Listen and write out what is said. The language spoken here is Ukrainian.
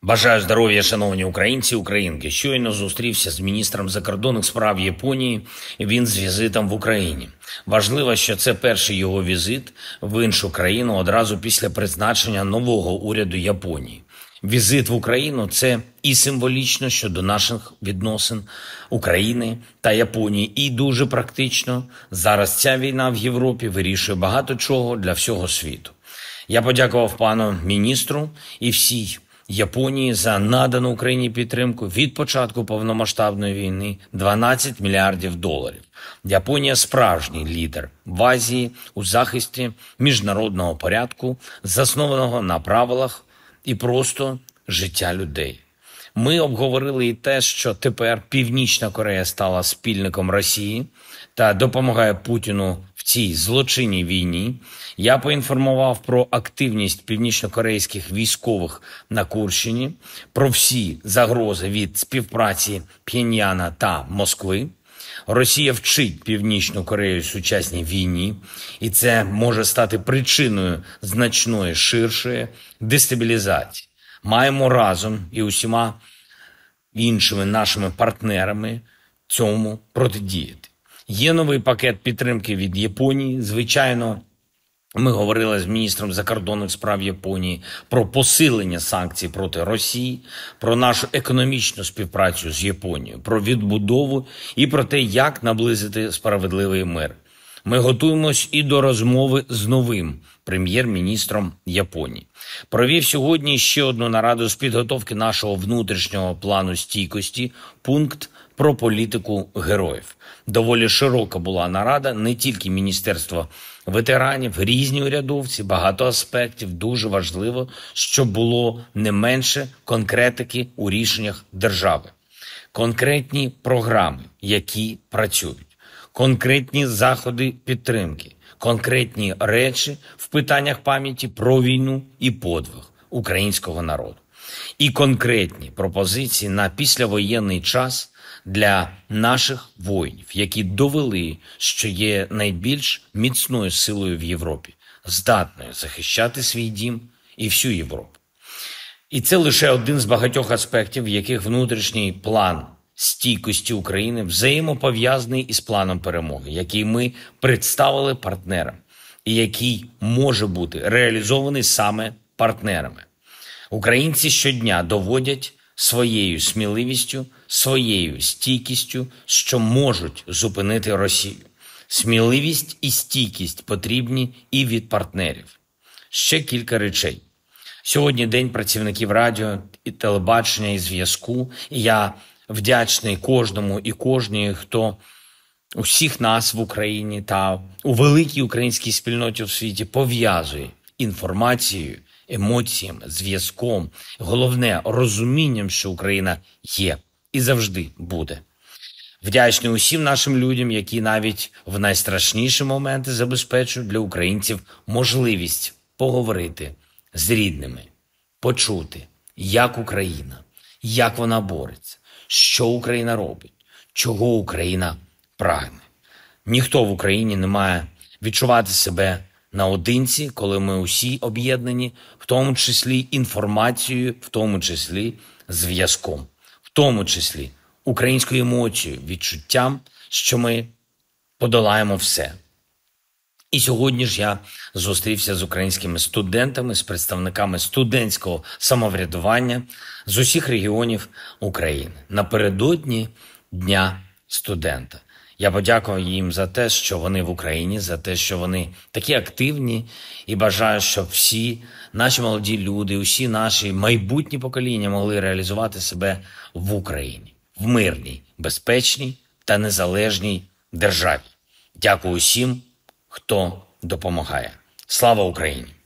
Бажаю здоров'я, шановні українці, українки. Щойно зустрівся з міністром закордонних справ Японії. Він з візитом в Україні. Важливо, що це перший його візит в іншу країну одразу після призначення нового уряду Японії. Візит в Україну – це і символічно щодо наших відносин України та Японії, і дуже практично. Зараз ця війна в Європі вирішує багато чого для всього світу. Я подякував пану міністру і всій Японії за надану Україні підтримку від початку повномасштабної війни – 12 мільярдів доларів. Японія – справжній лідер в Азії у захисті міжнародного порядку, заснованого на правилах і просто життя людей. Ми обговорили і те, що тепер Північна Корея стала спільником Росії та допомагає Путіну в цій злочинній війні. Я поінформував про активність північнокорейських військових на Курщині, про всі загрози від співпраці Пхеньяна та Москви. Росія вчить Північну Корею сучасній війні, і це може стати причиною значної ширшої дестабілізації. Маємо разом і усіма іншими нашими партнерами цьому протидіяти. Є новий пакет підтримки від Японії. Звичайно, ми говорили з міністром закордонних справ Японії про посилення санкцій проти Росії, про нашу економічну співпрацю з Японією, про відбудову і про те, як наблизити справедливий мир. Ми готуємось і до розмови з новим прем'єр-міністром Японії. Провів сьогодні ще одну нараду з підготовки нашого внутрішнього плану стійкості, пункт про політику героїв. Доволі широка була нарада, не тільки Міністерство ветеранів, різні урядовці, багато аспектів. Дуже важливо, щоб було не менше конкретики у рішеннях держави. Конкретні програми, які працюють. Конкретні заходи підтримки, конкретні речі в питаннях пам'яті про війну і подвиг українського народу. І конкретні пропозиції на післявоєнний час для наших воїнів, які довели, що є найбільш міцною силою в Європі, здатною захищати свій дім і всю Європу. І це лише один з багатьох аспектів, в яких внутрішній план стійкості України взаємопов'язаний із планом перемоги, який ми представили партнерам і який може бути реалізований саме партнерами. Українці щодня доводять своєю сміливістю, своєю стійкістю, що можуть зупинити Росію. Сміливість і стійкість потрібні і від партнерів. Ще кілька речей. Сьогодні День працівників радіо і телебачення і зв'язку. І я вдячний кожному і кожній, хто усіх нас в Україні та у великій українській спільноті у світі пов'язує інформацією, емоціями, зв'язком, головне – розумінням, що Україна є і завжди буде. Вдячний усім нашим людям, які навіть в найстрашніші моменти забезпечують для українців можливість поговорити з рідними, почути, як Україна, як вона бореться, що Україна робить, чого Україна прагне. Ніхто в Україні не має відчувати себе наодинці, коли ми усі об'єднані, в тому числі інформацією, в тому числі зв'язком, в тому числі українською емоцією, відчуттям, що ми подолаємо все. І сьогодні ж я зустрівся з українськими студентами, з представниками студентського самоврядування з усіх регіонів України напередодні Дня студента. Я подякував їм за те, що вони в Україні, за те, що вони такі активні, і бажаю, щоб всі наші молоді люди, усі наші майбутні покоління могли реалізувати себе в Україні, в мирній, безпечній та незалежній державі. Дякую всім, хто допомагає. Слава Україні!